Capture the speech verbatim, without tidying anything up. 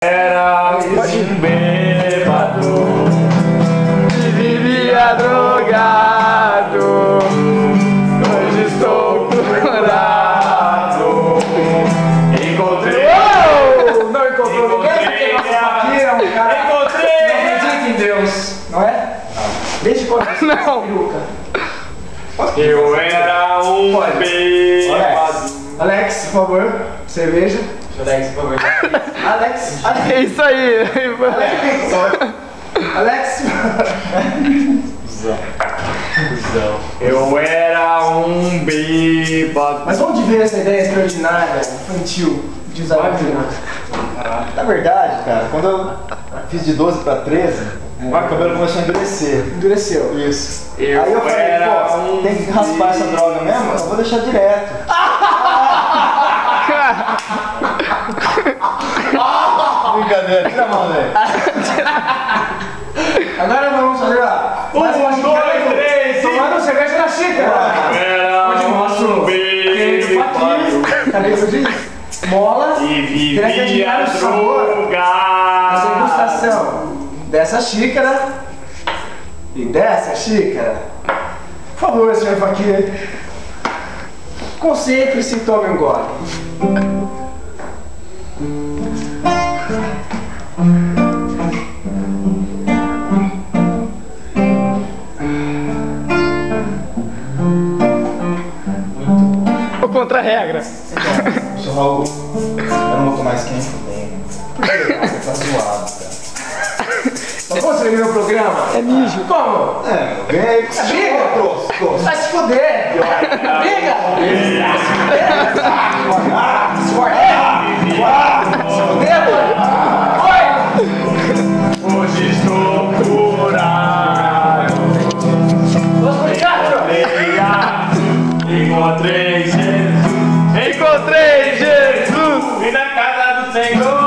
Era um bêbado que vivia drogado. Hoje estou curado. Encontrei. Oh! Não encontrou ninguém porque nosso aqui é um cara. Encontrei! Não acredita em Deus, não é? Desde quando você Não. peruca? Eu era um bêbado. Alex, por favor, cerveja. Alex, por favor. Alex, Alex, É isso aí. Alex. Eu era um bêbado. Mas onde veio essa ideia extraordinária, infantil, de usar a peruca? Na verdade, cara, quando eu fiz de doze pra treze, o cabelo começou a endurecer. Endureceu. Isso. Eu Aí eu falei, era pô, um tem que raspar essa droga mesmo? Eu vou deixar direto. Brincadeira, tira a mão, velho. Agora vamos fazer a... Um, dois, três, tomando cerveja na xícara. Era Onde mostra um o querido Paquinho, bêbado cabeça de mola, e terá que vivia adivinhar o sabor dessa drogado. ilustração dessa xícara e dessa xícara. Por favor, senhor Faquinha, concentre-se e tome um gole. Ou contra a regra. Seu Raul, eu não vou tomar esse quente nem. Você tá zoado, cara. Mas como você veio no meu programa? É mijo. Como? É, vem aí com esse Briga? trouxe, trouxe. Vai se fuder! Briga! Vai se fuder! Ah, se fuder, mano! Oi! Hoje estou curado. Vamos brincar, Encontrei Jesus. Encontrei Jesus. E na casa do Senhor.